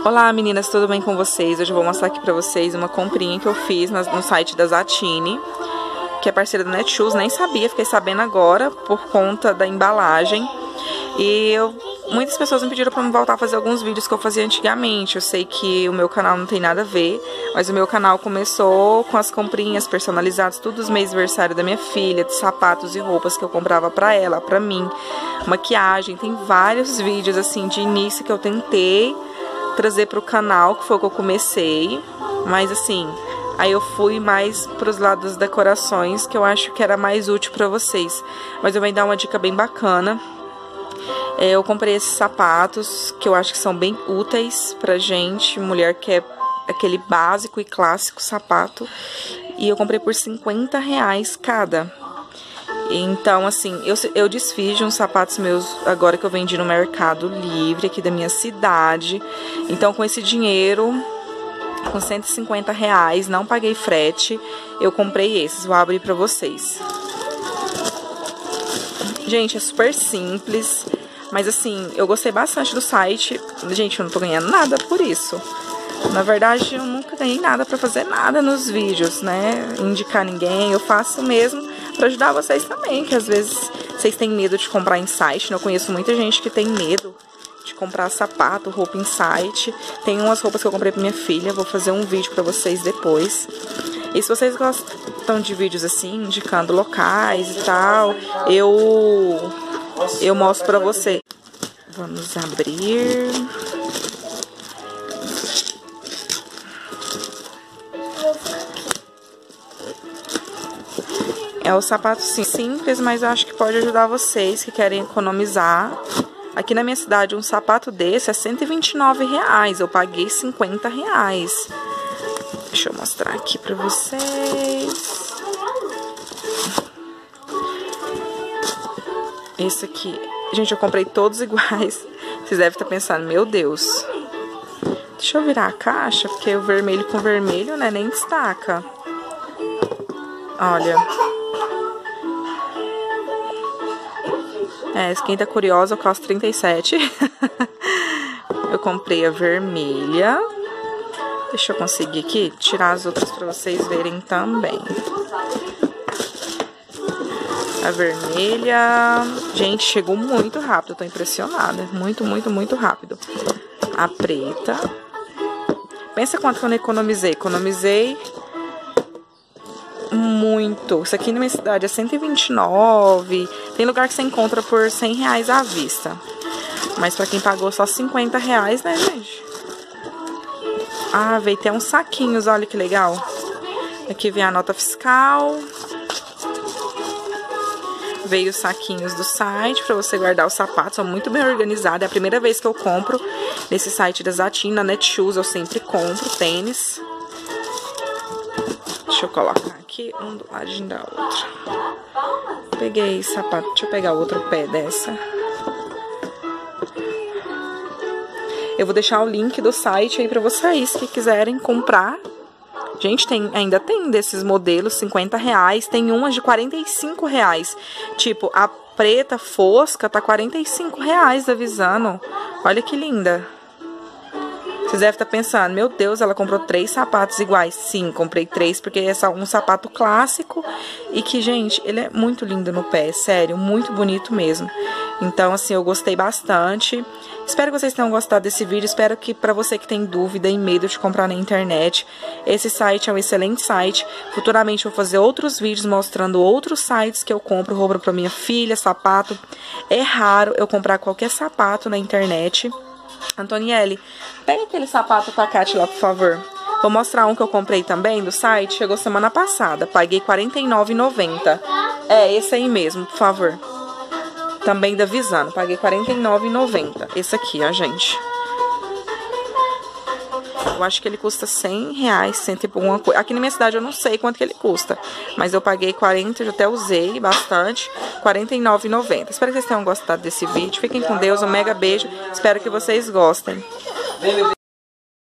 Olá meninas, tudo bem com vocês? Hoje eu vou mostrar aqui pra vocês uma comprinha que eu fiz no site da Zattini, que é parceira do Netshoes. Nem sabia, fiquei sabendo agora por conta da embalagem. E muitas pessoas me pediram pra me voltar a fazer alguns vídeos que eu fazia antigamente. Eu sei que o meu canal não tem nada a ver, mas o meu canal começou com as comprinhas personalizadas, tudo dos meses de aniversário da minha filha, de sapatos e roupas que eu comprava pra ela, pra mim, maquiagem. Tem vários vídeos assim de início que eu tentei trazer pro canal, que foi o que eu comecei, mas assim, aí eu fui mais pros lados das decorações, que eu acho que era mais útil pra vocês. Mas eu vou dar uma dica bem bacana. Eu comprei esses sapatos, que eu acho que são bem úteis pra gente, mulher que é aquele básico e clássico sapato, e eu comprei por R$50 cada. Então, assim, eu desfiz de uns sapatos meus agora que eu vendi no Mercado Livre aqui da minha cidade. Então, com esse dinheiro, com R$150, não paguei frete, eu comprei esses. Vou abrir pra vocês. Gente, é super simples, mas assim, eu gostei bastante do site. Gente, eu não tô ganhando nada por isso. Na verdade, eu nunca ganhei nada pra fazer nada nos vídeos, né? Indicar ninguém, eu faço mesmo pra ajudar vocês também, que às vezes vocês têm medo de comprar em site, né? Eu conheço muita gente que tem medo de comprar sapato, roupa em site. Tem umas roupas que eu comprei pra minha filha, vou fazer um vídeo pra vocês depois. E se vocês gostam de vídeos assim, indicando locais e tal, eu mostro pra vocês. Vamos abrir. É o sapato simples, mas eu acho que pode ajudar vocês que querem economizar. Aqui na minha cidade, um sapato desse é R$129. Eu paguei R$50. Deixa eu mostrar aqui pra vocês. Esse aqui, gente, eu comprei todos iguais. Vocês devem estar pensando, meu Deus. Deixa eu virar a caixa, porque o vermelho com vermelho, né, nem destaca. Olha. Quem tá curiosa, eu custo R$37. Eu comprei a vermelha. Deixa eu conseguir aqui tirar as outras pra vocês verem também. A vermelha... Gente, chegou muito rápido, eu tô impressionada. Muito, muito, muito rápido. A preta. Pensa quanto que eu não economizei. Economizei muito. Isso aqui na minha cidade é R$129. Tem lugar que você encontra por R$100 à vista. Mas pra quem pagou só R$50, né, gente? Ah, veio até uns saquinhos, olha que legal. Aqui vem a nota fiscal. Veio os saquinhos do site pra você guardar os sapatos. São muito bem organizados. É a primeira vez que eu compro nesse site da Zattini. Na Netshoes eu sempre compro tênis. Deixa eu colocar aqui um do ladinho da outra. Peguei sapato. Deixa eu pegar outro pé dessa. Eu vou deixar o link do site aí pra vocês que quiserem comprar. Gente, ainda tem desses modelos, R$50. Tem umas de R$45. Tipo, a preta fosca tá R$45 avisando. Olha que linda. Vocês devem estar pensando, meu Deus, ela comprou 3 sapatos iguais. Sim, comprei 3 porque é um sapato clássico e que, gente, ele é muito lindo no pé, sério, muito bonito mesmo. Então, assim, eu gostei bastante. Espero que vocês tenham gostado desse vídeo. Espero que pra você que tem dúvida e medo de comprar na internet, esse site é um excelente site. Futuramente eu vou fazer outros vídeos mostrando outros sites que eu compro roupa pra minha filha, sapato. É raro eu comprar qualquer sapato na internet. Antonielle, pega aquele sapato pra Kátia lá, por favor. Vou mostrar um que eu comprei também do site. Chegou semana passada. Paguei R$49,90. É, esse aí mesmo, por favor. Também da Visano. Paguei R$49,90. Esse aqui, ó, gente. Eu acho que ele custa R$100, cento e alguma coisa. Aqui na minha cidade eu não sei quanto que ele custa. Mas eu paguei 40, eu até usei bastante. R$49,90. Espero que vocês tenham gostado desse vídeo. Fiquem com Deus, um mega beijo. Espero que vocês gostem.